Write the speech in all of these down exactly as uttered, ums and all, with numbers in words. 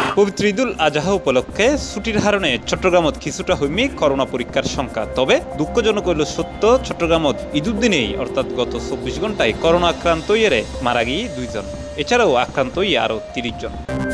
পবিত্র ঈদুল আজহা উপলক্ষে ছুটির হারণে চট্টগ্রামত কিছুটা হইমি করোনা পরীক্ষার সংখ্যা। তবে দুঃখজনক হইল সত্য, চট্টগ্রামত ঈদুর দিনেই অর্থাৎ গত চব্বিশ ঘন্টায় করোনা আক্রান্ত ইয়েরে মারা গিয়ে দুইজন, এছাড়াও আক্রান্ত ইয়ে আরও তিরিশ জন।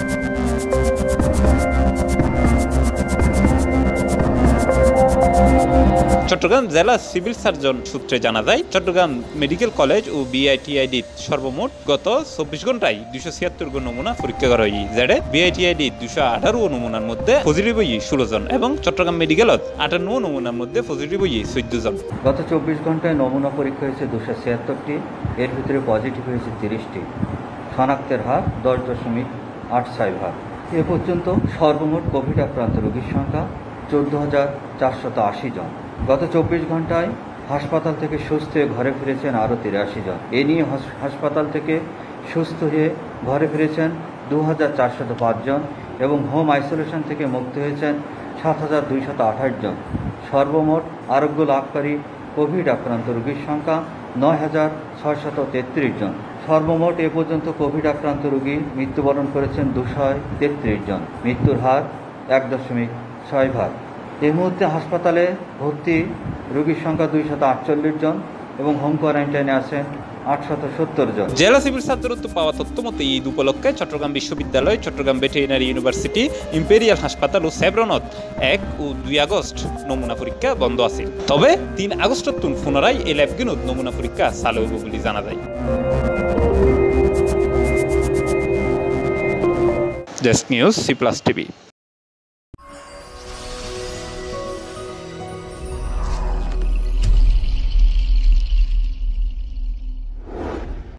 চট্টগ্রাম জেলা সিভিল সার্জন সূত্রে জানা যায়, চট্টগ্রাম মেডিকেল কলেজ ও বিআইটিআইডি সর্বমোট গত চব্বিশ ঘন্টায় দুইশো ছিয়াত্তর জন নমুনা পরীক্ষা করা হয়, যেটা বিআইটিআইডি দুইশো আঠারো নমুনার মধ্যে পজিটিভ হয়ে ষোলো জন এবং চট্টগ্রাম মেডিকেলত আটান্ন নমুনার মধ্যে পজিটিভ হয়ে চোদ্দ জন। গত চব্বিশ ঘন্টায় নমুনা পরীক্ষা হয়েছে দুশো ছিয়াত্তরটি, এর ভিতরে পজিটিভ হয়েছে তিরিশটি। শনাক্তের হার দশ দশমিক আট ছয় ভাগ। এ পর্যন্ত সর্বমোট কোভিড আক্রান্ত রোগীর সংখ্যা চোদ্দ হাজার চারশত আশি জন। গত চব্বিশ ঘন্টায় হাসপাতাল থেকে সুস্থ হয়ে ঘরে ফিরেছেন আরও তিরাশি জন। এ নিয়ে হাসপাতাল থেকে সুস্থ হয়ে ঘরে ফিরেছেন দু হাজার চারশত পাঁচ জন এবং হোম আইসোলেশন থেকে মুক্ত হয়েছেন সাত হাজার দুইশত আঠাশ জন। সর্বমোট আরোগ্য লাভকারী কোভিড আক্রান্ত রোগীর সংখ্যা নয় হাজার ছয়শত তেত্রিশ জন। সর্বমোট এ পর্যন্ত কোভিড আক্রান্ত রোগী মৃত্যুবরণ করেছেন দুশো তেত্রিশ জন। মৃত্যুর হার এক দশমিক ছয় ভাগ। এই মুহূর্তে হাসপাতালে ভর্তি রোগীর সংখ্যা দুইশত আটচল্লিশ জন এবং হোম কোয়ারেন্টাইনে আছেন আটশত সত্তর জন। জেলা সিভিল সার্জনত পাওয়া তথ্য মতে ঈদ উপলক্ষে চট্টগ্রাম বিশ্ববিদ্যালয়, চট্টগ্রাম ভেটেরিনারি ইউনিভার্সিটি, ইম্পেরিয়াল হাসপাতাল ও সেভরনত এক ও দুই আগস্ট নমুনা পরীক্ষা বন্ধ আছে। তবে তিন আগস্ট পুনরায় এই ল্যাবগুলোত নমুনা পরীক্ষা চালু হবে বলে জানা যায়। Desk news, C plus TV.